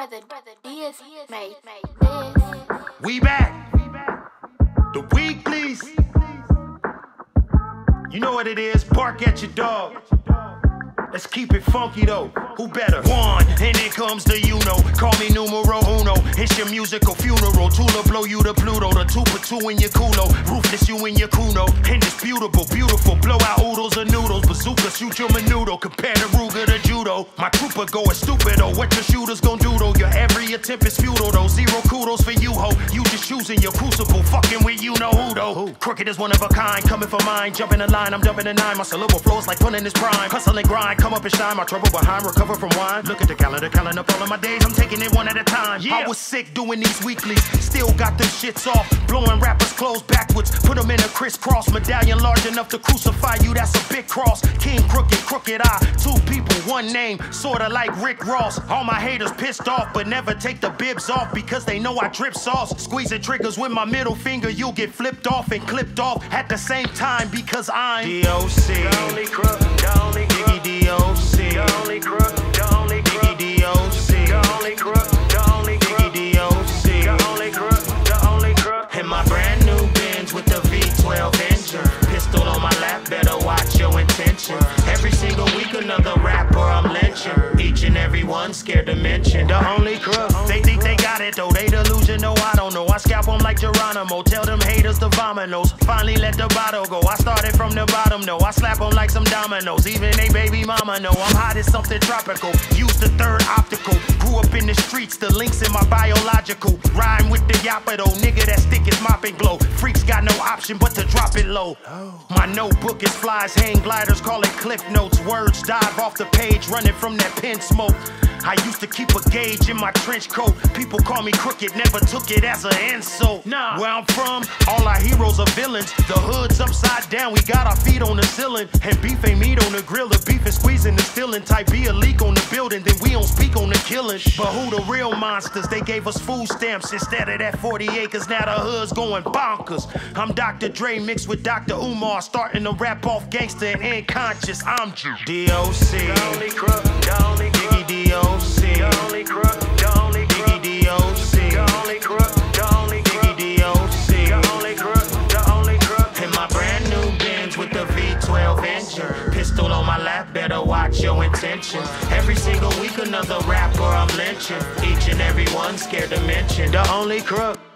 brother Diaz made this. We back. The weeklies. You know what it is. Bark at your dog. Let's keep it funky though. Who better? One, and here comes the you-know. Call me numero uno. It's your musical funeral. Tula blow you to Pluto. The 2 for 2 in your culo. Ruthless you in your kuno. Indisputable, beautiful. Blow out oodles and noodles. Bazooka shoot your menudo. Compare the Ruger to judo. My trooper going stupid though. What your shooters gon' do though? Your every attempt is futile though. Zero kudos for you ho. You just choosing your crucible. Fucking with you know who though. Crooked is one of a kind. Coming for mine. Jumping the line. I'm jumping the 9. My syllable flows like putting this prime. Hustle and grind. Come up and shine, my trouble behind, recover from wine. Look at the calendar, counting up all of my days, I'm taking it one at a time. I was sick doing these weeklies, still got them shits off. Blowing rappers' clothes backwards, put them in a crisscross. Medallion large enough to crucify you, that's a big cross. King Crooked, Crooked Eye, 2 people, 1 name, sorta like Rick Ross. All my haters pissed off, but never take the bibs off because they know I drip sauce. Squeezing triggers with my middle finger, you'll get flipped off and clipped off at the same time because I'm D.O.C. The only crook, the only crook. D.O.C. The only crook, the only crook. D.O.C. The only crook, the only crook. D.O.C. The only crook, the only crook. And my brand new Benz with the V12 engine. Pistol on my lap, better watch your intention. Every single week another rapper I'm lynching. Each and every one scared to mention. The only crook, they think they got it though. They delusional, I don't know. I scalp them like Geronimo. Tell them haters to vominos. Finally let the bottle go. I started from the bottom, no. I slap them like some dominoes. Even they baby mama know I'm hot as something tropical. Use the 3rd optical. Grew up in the streets, the links in my biological. Rhyme with the yappa though. Nigga that stick is mopping glow. Freaks got no option but to drop it low. My notebook is flies, hang gliders, call it cliff notes. Words dive off the page, running from that pen smoke. I used to keep a gauge in my trench coat. People call me crooked, never took it as an insult. Nah, where I'm from, all our heroes are villains. The hood's upside down, we got our feet on the ceiling. And beef ain't meat on the grill, the beef is squeezing the stealing. Type B a leak on the building, then we don't speak on the killing. But who the real monsters? They gave us food stamps instead of that 40 acres. Now the hood's going bonkers. I'm Dr. Dre mixed with Dr. Umar, starting to rap off gangster and unconscious. I'm D.O.C. The only crook, the only crook. D.O.C. The only crook, the only crook. D.O.C. The only crook, the only crook. D.O.C. The only crook, the only crook. And my brand new Benz with the V12 engine. Pistol on my lap, better watch your intention. Every single week another rapper I'm lynching. Each and every one scared to mention. The only crook.